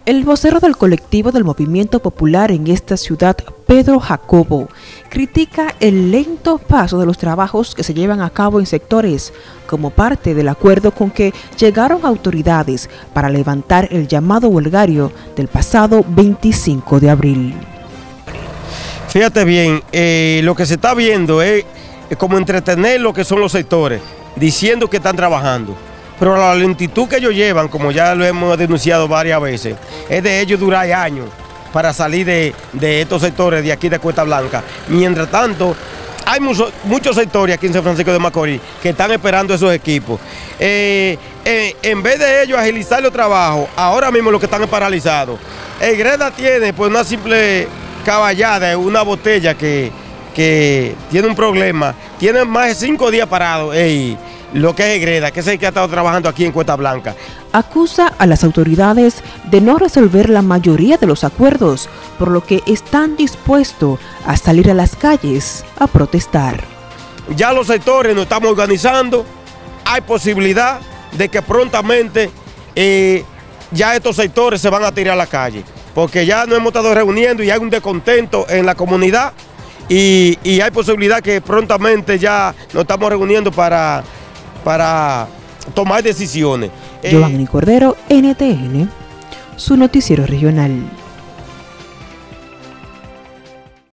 El vocero del colectivo del Movimiento Popular en esta ciudad, Pedro Jacobo, critica el lento paso de los trabajos que se llevan a cabo en sectores, como parte del acuerdo con que llegaron autoridades para levantar el llamado huelgario del pasado 25 de abril. Fíjate bien, lo que se está viendo es como entretener lo que son los sectores, diciendo que están trabajando. Pero la lentitud que ellos llevan, como ya lo hemos denunciado varias veces, es de ellos durar años para salir de estos sectores de aquí de Cuesta Blanca. Mientras tanto, hay muchos sectores aquí en San Francisco de Macorís que están esperando esos equipos. En vez de ellos agilizar los trabajos, ahora mismo lo que están es paralizados. El Greda tiene pues una simple caballada, una botella que tiene un problema, tiene más de 5 días parados. Lo que es Greda, que es el que ha estado trabajando aquí en Cuesta Blanca. Acusa a las autoridades de no resolver la mayoría de los acuerdos, por lo que están dispuestos a salir a las calles a protestar. Ya los sectores nos estamos organizando, hay posibilidad de que prontamente ya estos sectores se van a tirar a la calle, porque ya nos hemos estado reuniendo y hay un descontento en la comunidad y hay posibilidad que prontamente ya nos estamos reuniendo para tomar decisiones. Giovanni Cordero, NTN, su noticiero regional.